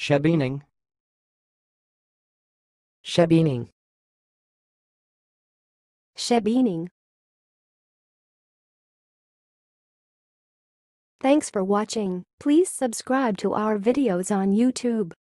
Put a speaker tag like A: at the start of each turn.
A: Shebeening.
B: Shebeening.
C: Shebeening. Thanks for watching. Please subscribe to our videos on YouTube.